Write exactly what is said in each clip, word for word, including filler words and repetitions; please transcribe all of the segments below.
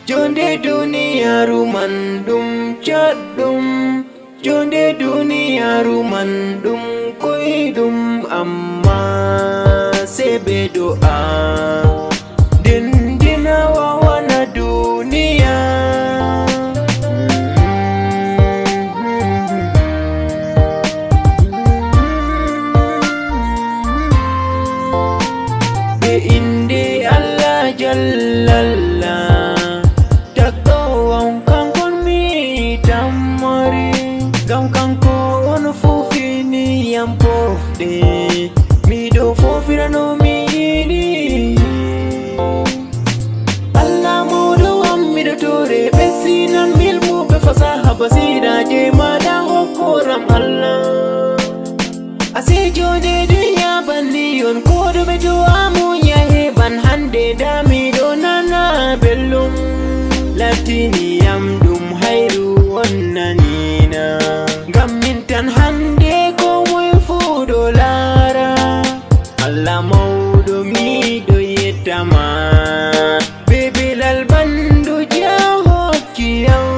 Djode Dounia rumandum chadum, Djode Dounia rumandum koidum amma sebe doa dindina wawana dunia. Be inde Allah jallalla gam kanko ono fofini yam pofde mi do fofira no mi yiɗi. Allah moɗo am miɗo tore ɓe sinan milmuɓe fasaha basiraje maɗa hokkoram Allah. ase Djode Dounia banni on koɗume to amunya heɓan hande damiɗo nana bellum latini yam ɗum hayru wonnanina ngam min tan hande ko moye fuu ɗo laara. Allah mawɗo miɗo yettama be belal bandu je hokkiyam.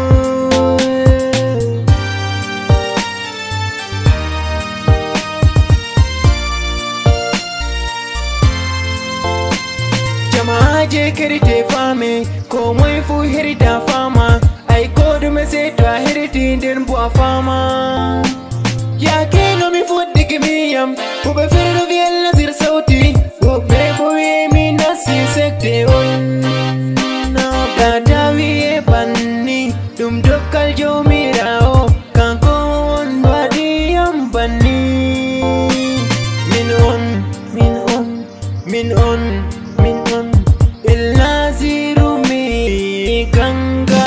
Jama'aje kerite fame ko moye fuu herita fama ay koɗume sey to a heriti nden bo a fama. Yakeno mi fuɗɗi gimiyam woɓe fere ɗo wi'e Nazir sauti woɓɓe bo wi'emi Nazir sekte on. Tata wi'e banni ɗum dokkal jawmirawo kanko on waɗiyam banni. Min on min on min on min on el Naziru mi ganga.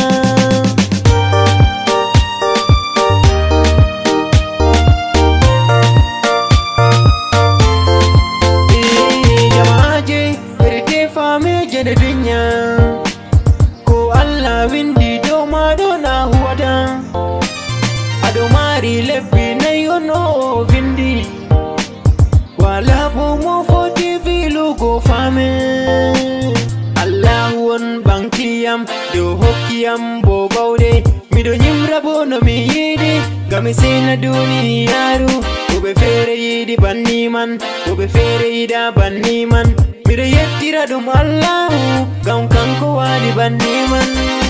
Djode Dounia ko Allah windi dow maɗo na huwata aɗo mari lebbi nayi on o vindi wala bo mo foti filugo fame. Allahu on bankiyam dow hokkiyam bo bawɗe miɗo nyimra bo no mi yiɗi ngam mi sena duniyaru. woɓe fere yiɗi banni man woɓe fere yiɗa banni man miɗo yettira ɗum Allahu ngam kanko waɗi banni man.